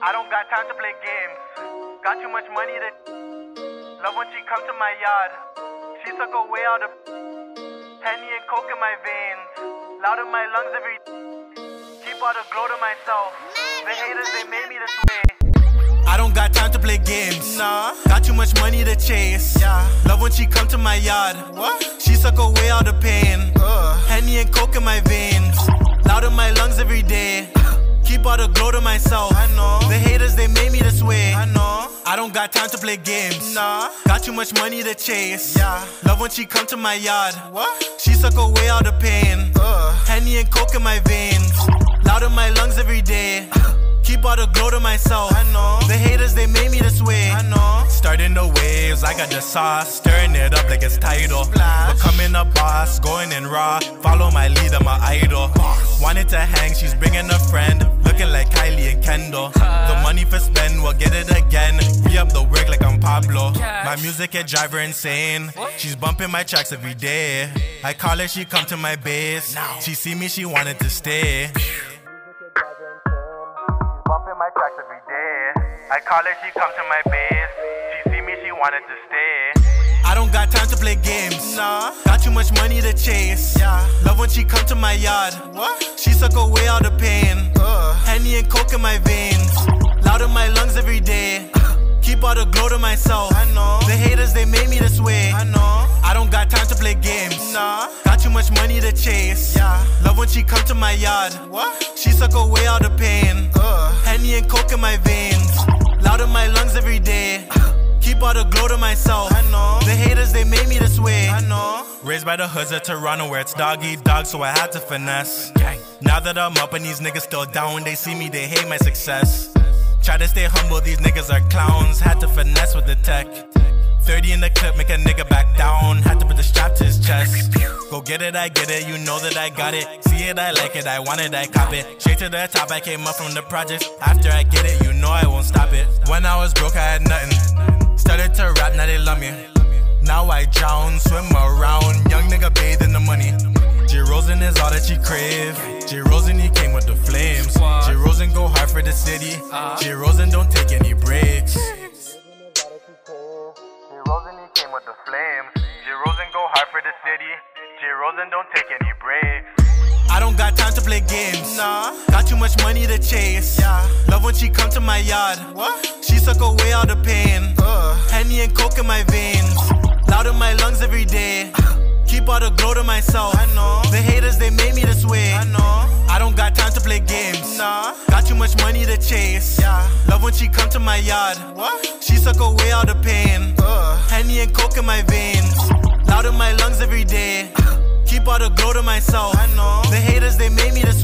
I don't got time to play games. Got too much money to love when she come to my yard. She suck away all the Henny and coke in my veins. Loud in my lungs every keep all the glow to myself. The haters, they made me this way. I don't got time to play games. Nah. Got too much money to chase. Yeah. Love when she come to my yard. What? She suck away all the pain. Henny and coke in my veins. Loud in my lungs every day. Keep all the glow to myself. I know. The haters, they made me this way. I know. I don't got time to play games. Nah. Got too much money to chase. Yeah. Love when she come to my yard. What? She suck away all the pain. Henny and coke in my veins. Loud in my lungs every day. Keep all the glow to myself. I know. The haters, they made me this way. I know. Starting the waves, I got the sauce. Stirring it up like it's tidal. Becoming a boss, going in raw. Follow my leader, my idol. Wanted to hang, she's bringing a friend. Looking like Kylie and Kendall. The money for spend, we'll get it again. Free up the work like I'm Pablo. My music, it drive her insane. She's bumping my tracks every day. I call her, she come to my base. She see me, she wanted to stay. My tracks every day. I call her, she come to my base. She see me, she wanted to stay. I don't got time to play games. Nah. Got too much money to chase. Yeah. Love when she come to my yard. What? She suck away all the pain. Henny and coke in my veins. Loud in my lungs every day. Keep all the glow to myself. I know. The haters, they made me this way. I know. I don't got time to play games. Nah. Got too much money to chase. Yeah. Love when she come to my yard. What? She suck away all the pain. Henny and coke in my veins. Loud in my lungs every day. Keep all the glow to myself. I know. The haters, they made me this way. I know. Raised by the hoods of Toronto where it's dog eat dog, so I had to finesse. Now that I'm up and these niggas still down, when they see me, they hate my success. Try to stay humble, these niggas are clowns. Had to finesse with the tech. 30 in the clip, make a nigga back down. Had to put the strap to his chest. Go get it, I get it, you know that I got it. See it, I like it, I want it, I cop it. Straight to the top, I came up from the projects. After I get it, you know I won't stop it. When I was broke, I had nothing. Started to rap, now they love me. Now I drown, swim around. Young nigga bathe in the money. J. Rosen is all that you crave. J. Rosen, he came with the flames. J. Rosen go hard for the city. J. Rosen don't take any breaks. Rosen, he came with the flames. J. Rosen go hard for the city. J. Rosen don't take any breaks. I don't got time to play games. Nah. Got too much money to chase. Yeah. Love when she come to my yard. What? She suck away all the pain. Henny and coke in my veins. Loud in my lungs every day. Keep all the glow to myself. I know. The haters, they made me this way. I know. I don't got time to play games. Nah. Got too much money to chase. Yeah. Love when she come to my yard. What? She suck away all the pain. Henny and coke in my veins. Loud in my lungs every day. Keep all the glow to myself. I know. The haters, they made me this